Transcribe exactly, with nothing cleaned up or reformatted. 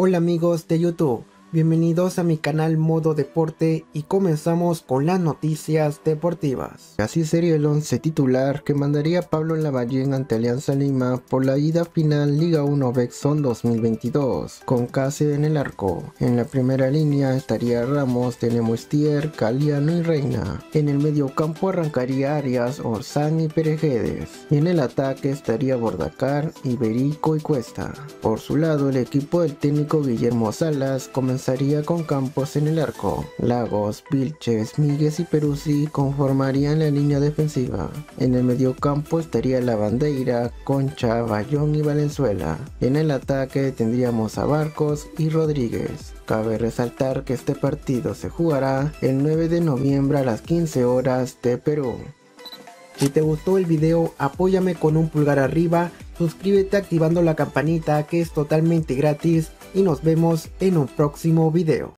Hola amigos de YouTube, bienvenidos a mi canal Modo Deporte y comenzamos con las noticias deportivas. Así sería el once titular que mandaría Pablo Lavallén ante Alianza Lima por la ida final Liga uno Bexon dos mil veintidós, con Cáceres en el arco. En la primera línea estaría Ramos, Tenemustier, Caliano y Reina. En el mediocampo arrancaría Arias, Orsán y Perejedes. Y en el ataque estaría Bordacar, Iberico y Cuesta. Por su lado, el equipo del técnico Guillermo Salas comenzaría con Campos en el arco. Lagos, Vilches, Míguez y Peruzzi conformarían la línea defensiva. En el mediocampo estaría Lavandeira, Concha, Bayón y Valenzuela. En el ataque tendríamos a Barcos y Rodríguez. Cabe resaltar que este partido se jugará el nueve de noviembre a las quince horas de Perú. Si te gustó el video, apóyame con un pulgar arriba, suscríbete activando la campanita que es totalmente gratis y nos vemos en un próximo video.